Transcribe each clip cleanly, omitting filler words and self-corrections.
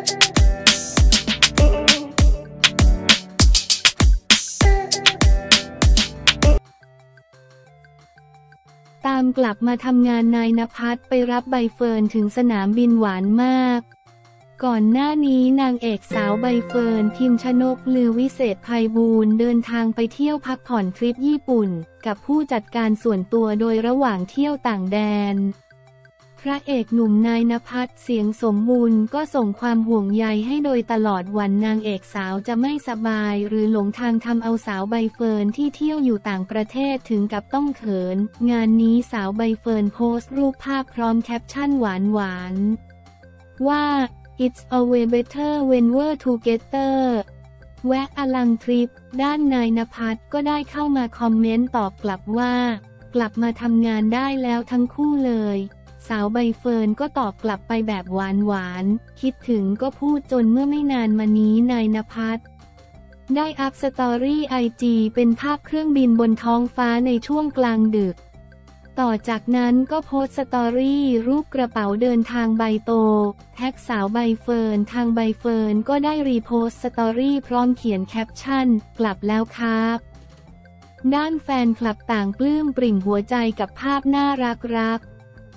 ตามกลับมาทำงานนายณภัสไปรับใบเฟิร์นถึงสนามบินหวานมากก่อนหน้านี้นางเอกสาวใบเฟิร์นพิมชนกลือวิเศษไพบูลย์เดินทางไปเที่ยวพักผ่อนทริปญี่ปุ่นกับผู้จัดการส่วนตัวโดยระหว่างเที่ยวต่างแดนพระเอกหนุ่มนายณภัสเสียงสมบูรณ์ก็ส่งความห่วงใยให้โดยตลอดวันนางเอกสาวจะไม่สบายหรือหลงทางทำเอาสาวใบเฟิร์นที่เที่ยวอยู่ต่างประเทศถึงกับต้องเขินงานนี้สาวใบเฟิร์นโพสต์รูปภาพพร้อมแคปชั่นหวานว่าIt's always better when we're together แวะอลังทริปด้านนายณภัสก็ได้เข้ามาคอมเมนต์ตอบกลับว่ากลับมาทำงานได้แล้วทั้งคู่เลยสาวใบเฟิร์นก็ตอบกลับไปแบบหวานคิดถึงก็พูดจนเมื่อไม่นานมานี้นายณภัสได้อัพสตอรี่IGเป็นภาพเครื่องบินบนท้องฟ้าในช่วงกลางดึกต่อจากนั้นก็โพสต์สตอรี่รูปกระเป๋าเดินทางใบโตแท็กสาวใบเฟิร์นทางใบเฟิร์นก็ได้รีโพสต์สตอรี่พร้อมเขียนแคปชั่นกลับแล้วครับด้านแฟนคลับต่างปลื้มปริ่มหัวใจกับภาพน่ารัก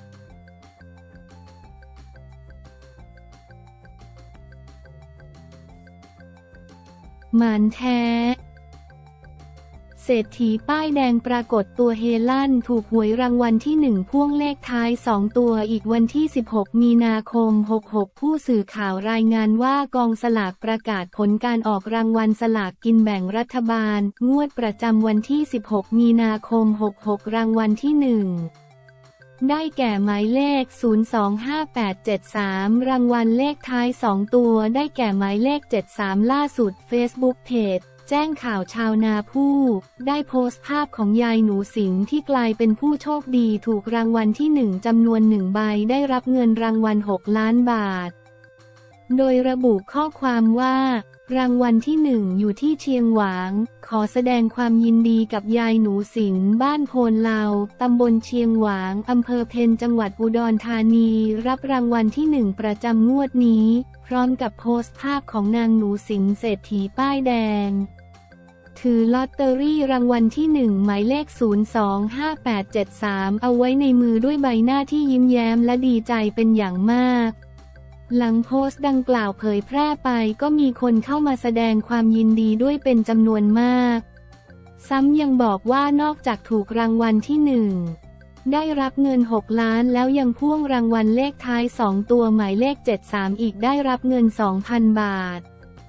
หมานแท้เศรษฐีป้ายแดงปรากฏตัวเฮลั่นถูกหวยรางวัลที่1พ่วงเลขท้าย2ตัวอีกวันที่16มีนาคม66ผู้สื่อข่าวรายงานว่ากองสลากประกาศผลการออกรางวัลสลากกินแบ่งรัฐบาลงวดประจำวันที่16มีนาคม66รางวัลที่1ได้แก่หมายเลข025873รางวัลเลขท้าย2ตัวได้แก่หมายเลข73ล่าสุด Facebook Pageแจ้งข่าวชาวนาผู้ได้โพสต์ภาพของยายหนูสิงที่กลายเป็นผู้โชคดีถูกรางวัลที่1จำนวน1ใบได้รับเงินรางวัล6ล้านบาทโดยระบุข้อความว่ารางวัลที่1อยู่ที่เชียงหวางขอแสดงความยินดีกับยายหนูสิงบ้านโพนลาวตำบลเชียงหวางอำเภอเพ็ญจังหวัดอุดรธานีรับรางวัลที่1ประจำงวดนี้พร้อมกับโพสต์ภาพของนางหนูสิงเศรษฐีป้ายแดงถือลอตเตอรี่รางวัลที่1หมายเลข025873เอาไว้ในมือด้วยใบหน้าที่ยิ้มแย้มและดีใจเป็นอย่างมากหลังโพสต์ดังกล่าวเผยแพร่ไปก็มีคนเข้ามาแสดงความยินดีด้วยเป็นจำนวนมากซ้ำยังบอกว่านอกจากถูกรางวัลที่1ได้รับเงิน6ล้านแล้วยังพ่วงรางวัลเลขท้าย2ตัวหมายเลข73อีกได้รับเงิน 2,000 บาท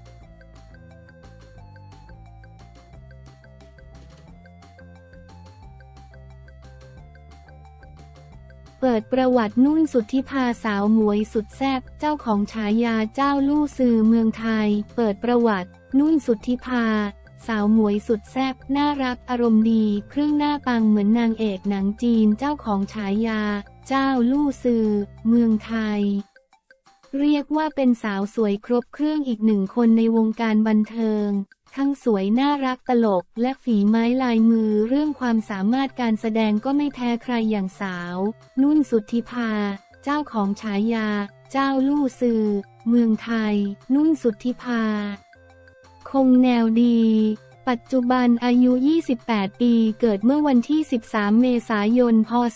เปิดประวัตินุ่นสุทธิภาสาวหมวยสุดแซ่บเจ้าของฉายาเจ้าลู่ซือเมืองไทยเปิดประวัตินุ่นสุทธิภาสาวหมวยสุดแซ่บน่ารักอารมณ์ดีเครื่องหน้าปังเหมือนนางเอกหนังจีนเจ้าของฉายาเจ้าลู่ซือเมืองไทยเรียกว่าเป็นสาวสวยครบเครื่องอีก1คนในวงการบันเทิงทั้งสวยน่ารักตลกและฝีไม้ลายมือเรื่องความสามารถการแสดงก็ไม่แพ้ใครอย่างสาวนุ่นสุทธิภาเจ้าของฉายาเจ้าลู่ซือเมืองไทยนุ่นสุทธิภาคงแนวดีปัจจุบันอายุ28ปีเกิดเมื่อวันที่13เมษายนพ.ศ.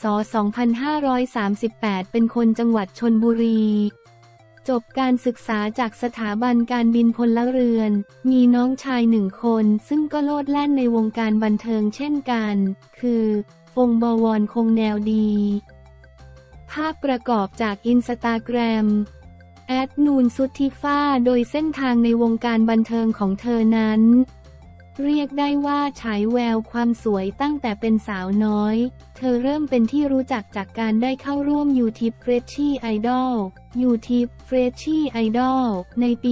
2538เป็นคนจังหวัดชลบุรีจบการศึกษาจากสถาบันการบินพลเรือนมีน้องชาย1คนซึ่งก็โลดแล่นในวงการบันเทิงเช่นกันคือฟงบวรคงแนวดีภาพประกอบจากอินสตาแกรมนูนสุทธิฟ้าโดยเส้นทางในวงการบันเทิงของเธอนั้นเรียกได้ว่าฉายแววความสวยตั้งแต่เป็นสาวน้อยเธอเริ่มเป็นที่รู้จักจากการได้เข้าร่วมYouTube Freshie Idol ในปี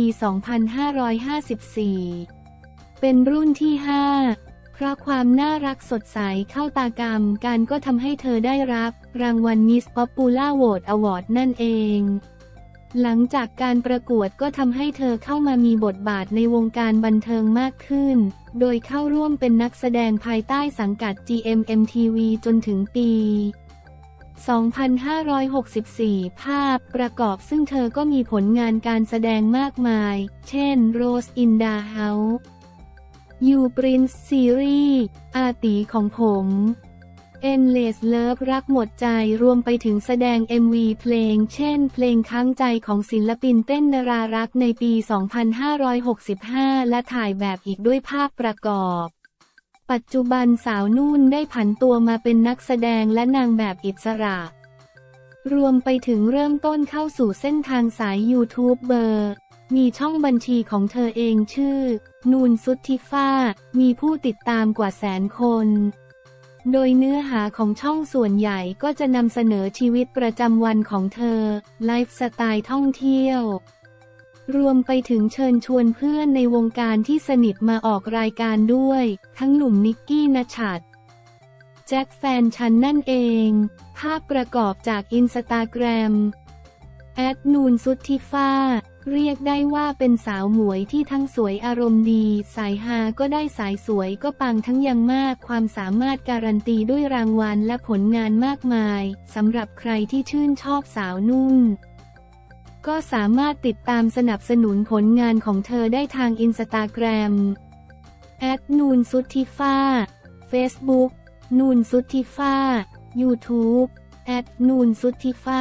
2554 เป็นรุ่นที่ 5 เพราะความน่ารักสดใสเข้าตากรรมการก็ทำให้เธอได้รับรางวัล Miss Popular Vote Award นั่นเองหลังจากการประกวดก็ทำให้เธอเข้ามามีบทบาทในวงการบันเทิงมากขึ้นโดยเข้าร่วมเป็นนักแสดงภายใต้สังกัด GMMTV จนถึงปี 2564 ภาพประกอบซึ่งเธอก็มีผลงานการแสดงมากมาย เช่น Rose in the House You Prince Series อาตีของผม Endless Love รักหมดใจรวมไปถึงแสดง MV เพลงเช่นเพลงค้างใจของศิลปินเต้นนรารักษ์ในปี 2565 และถ่ายแบบอีกด้วยภาพประกอบปัจจุบันสาวนุ่นได้ผันตัวมาเป็นนักแสดงและนางแบบอิสระรวมไปถึงเริ่มต้นเข้าสู่เส้นทางสายยูทูบเบอร์มีช่องบัญชีของเธอเองชื่อนูนซุทธิฟ้ามีผู้ติดตามกว่า100,000 คนโดยเนื้อหาของช่องส่วนใหญ่ก็จะนำเสนอชีวิตประจำวันของเธอไลฟ์สไตล์ท่องเที่ยวรวมไปถึงเชิญชวนเพื่อนในวงการที่สนิทมาออกรายการด้วยทั้งหนุ่มนิกกี้ณชัดแจ็คแฟนฉันนั่นเองภาพประกอบจากอินสตาแกรมนูนซุทธิฟ้าเรียกได้ว่าเป็นสาวหมวยที่ทั้งสวยอารมณ์ดีสายฮาก็ได้สายสวยก็ปังทั้งยังมากความสามารถการันตีด้วยรางวัลและผลงานมากมายสำหรับใครที่ชื่นชอบสาวนุ่นก็สามารถติดตามสนับสนุนผลงานของเธอได้ทางอินสตาแกรมนูนซุทธิฟ้า Facebook นูนซุทธิฟ้า YouTube นูนซุทธิฟ้า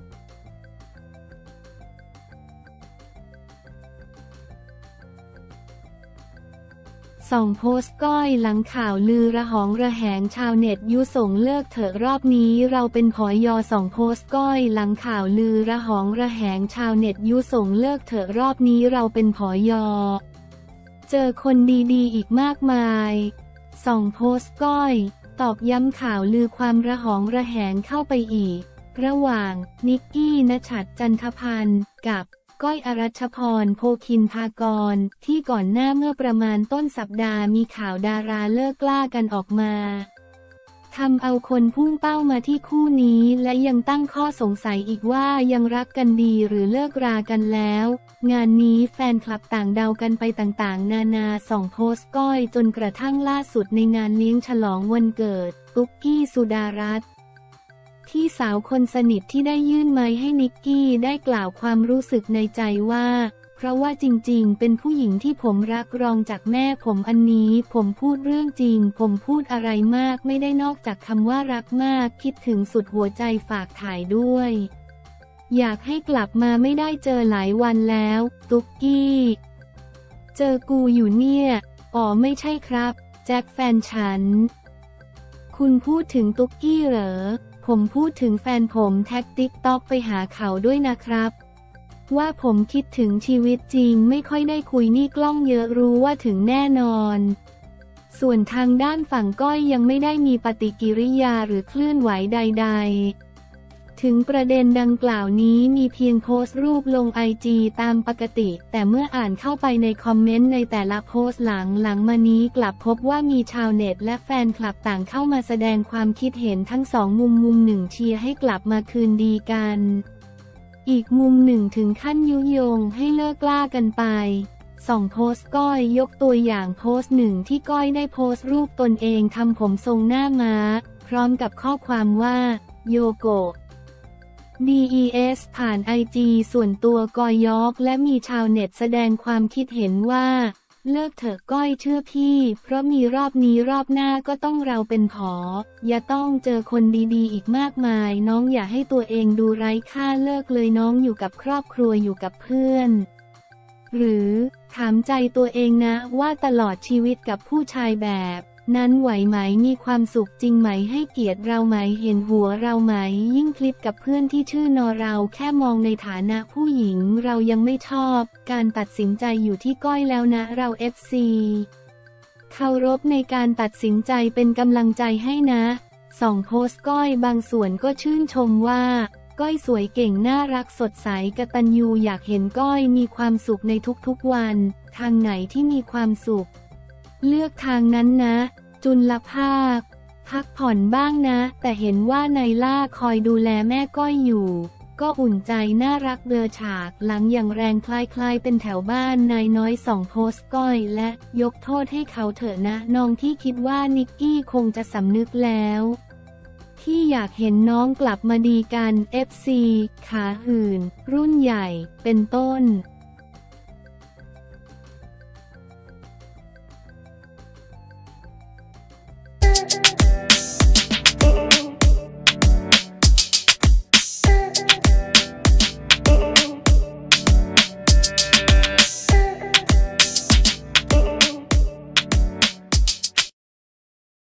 ส่องโพสต์ก้อยหลังข่าวลือระหองระแหงชาวเน็ตยุส่งเลิกเถอะรอบนี้เราเป็นผอยส่องโพสต์ก้อยหลังข่าวลือระหองระแหงชาวเน็ตยุส่งเลิกเถอะรอบนี้เราเป็นผอยเจอคนดีๆอีกมากมายส่องโพสต์ก้อยตอกย้ำข่าวลือความระหองระแหงเข้าไปอีกระหว่างนิกกี้ณชัดจันทพันธ์กับก้อยอรัชพรโพคินภากรที่ก่อนหน้าเมื่อประมาณต้นสัปดาห์มีข่าวดาราเลิกล่ากันออกมาทำเอาคนพุ่งเป้ามาที่คู่นี้และยังตั้งข้อสงสัยอีกว่ายังรักกันดีหรือเลิกรากันแล้วงานนี้แฟนคลับต่างเดากันไปต่างๆนานาส่องโพสต์ก้อยจนกระทั่งล่าสุดในงานเลี้ยงฉลองวันเกิดตุ๊กกี้สุดารัตน์ที่สาวคนสนิทที่ได้ยื่นไม้ให้นิกกี้ได้กล่าวความรู้สึกในใจว่าเพราะว่าจริงๆเป็นผู้หญิงที่ผมรักรองจากแม่ผมอันนี้ผมพูดเรื่องจริงผมพูดอะไรมากไม่ได้นอกจากคำว่ารักมากคิดถึงสุดหัวใจฝากถ่ายด้วยอยากให้กลับมาไม่ได้เจอหลายวันแล้วตุ๊กกี้เจอกูอยู่เนี่ยอ๋อไม่ใช่ครับแจ็คแฟนฉันคุณพูดถึงตุ๊กกี้เหรอผมพูดถึงแฟนผมแท็กติ๊กต็อกไปหาเขาด้วยนะครับว่าผมคิดถึงชีวิตจริงไม่ค่อยได้คุยนี่กล้องเยอะรู้ว่าถึงแน่นอนส่วนทางด้านฝั่งก้อยยังไม่ได้มีปฏิกิริยาหรือเคลื่อนไหวใดๆถึงประเด็นดังกล่าวนี้มีเพียงโพสต์รูปลงIGตามปกติแต่เมื่ออ่านเข้าไปในคอมเมนต์ในแต่ละโพสต์หลังมานี้กลับพบว่ามีชาวเน็ตและแฟนคลับต่างเข้ามาแสดงความคิดเห็นทั้งสองมุมหนึ่งเชียร์ให้กลับมาคืนดีกันอีกมุมหนึ่งถึงขั้นยุยงให้เลิกล่ากันไปส่องโพสต์ก้อยยกตัวอย่างโพสต์หนึ่งที่ก้อยได้โพสต์รูปตนเองทำผมทรงหน้าม้าพร้อมกับข้อความว่าโยโกะDES ผ่าน IG ส่วนตัวกอยยอกและมีชาวเน็ตแสดงความคิดเห็นว่าเลิกเถอะก้อยเชื่อพี่เพราะมีรอบนี้รอบหน้าก็ต้องเราเป็นผออย่าต้องเจอคนดีๆอีกมากมายน้องอย่าให้ตัวเองดูไร้ค่าเลิกเลยน้องอยู่กับครอบครัวอยู่กับเพื่อนหรือถามใจตัวเองนะว่าตลอดชีวิตกับผู้ชายแบบนั้นไหวไหมมีความสุขจริงไหมให้เกียรติเราไหมเห็นหัวเราไหมยิ่งคลิปกับเพื่อนที่ชื่อนอเราแค่มองในฐานะผู้หญิงเรายังไม่ชอบการตัดสินใจอยู่ที่ก้อยแล้วนะเรา FC เคารพในการตัดสินใจเป็นกำลังใจให้นะส่องโพสต์ก้อยบางส่วนก็ชื่นชมว่าก้อยสวยเก่งน่ารักสดใสกตัญญูอยากเห็นก้อยมีความสุขในทุกๆวันทางไหนที่มีความสุขเลือกทางนั้นนะจุลภาคพักผ่อนบ้างนะแต่เห็นว่านายล่าคอยดูแลแม่ก้อยอยู่ก็อุ่นใจน่ารักเบลอฉากหลังอย่างแรงคล้ายๆเป็นแถวบ้านนายน้อยส่องโพสต์ก้อยและยกโทษให้เขาเถอะนะน้องที่คิดว่านิกกี้คงจะสำนึกแล้วที่อยากเห็นน้องกลับมาดีกัน FC ขาหื่น รุ่นใหญ่ เป็นต้น